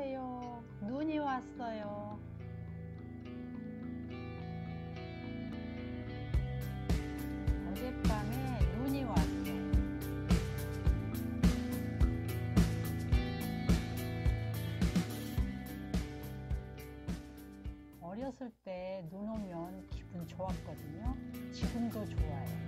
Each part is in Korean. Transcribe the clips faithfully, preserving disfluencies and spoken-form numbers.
안녕하세요. 눈이 왔어요. 어젯밤에 눈이 왔어요. 어렸을 때 눈 오면 기분 좋았거든요. 지금도 좋아요.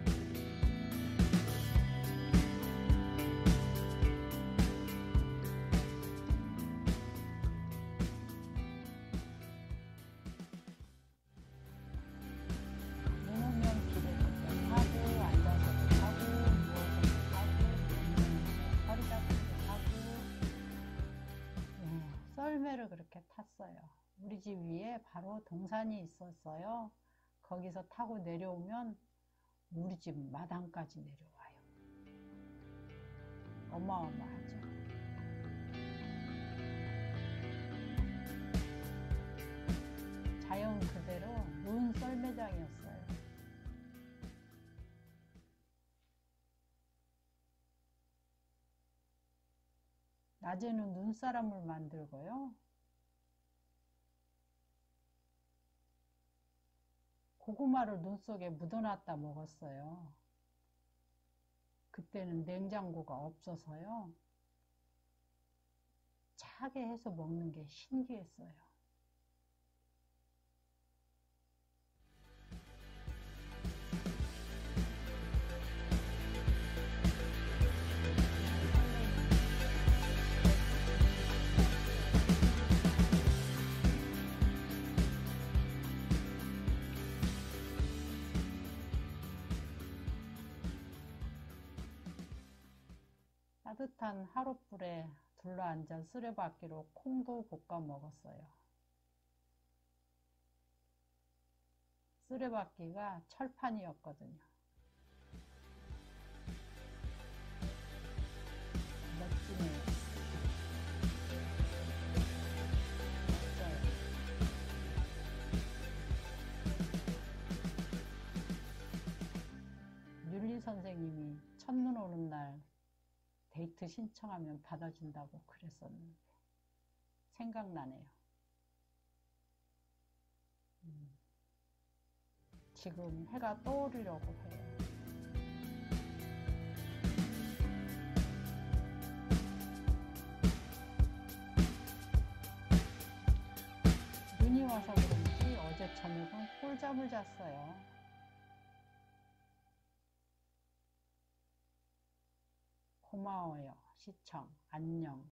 눈 오면 길에서도 타고, 앉아서도 타고, 누워서도 타고, 허리 잡고도 타고, 네, 썰매를 그렇게 탔어요. 우리 집 위에 바로 등산이 있었어요. 거기서 타고 내려오면 우리 집 마당까지 내려와요. 어마어마하죠. 자연 그대로 눈 썰매장이었어요. 낮에는 눈사람을 만들고요. 고구마를 눈 속에 묻어놨다 먹었어요. 그때는 냉장고가 없어서요. 차게 해서 먹는 게 신기했어요. 따뜻한 하룻불에 둘러앉아 쓰레받기로 콩도 볶아 먹었어요. 쓰레받기가 철판이었거든요. 멋지네요. 멋져요. 윤리 선생님이 첫눈 오는 날 데이트 신청하면 받아준다고 그랬었는데 생각나네요. 음, 지금 해가 떠오르려고 해요. 눈이 와서 그런지 어제 저녁은 꿀잠을 잤어요. 고마워요. 시청. 안녕.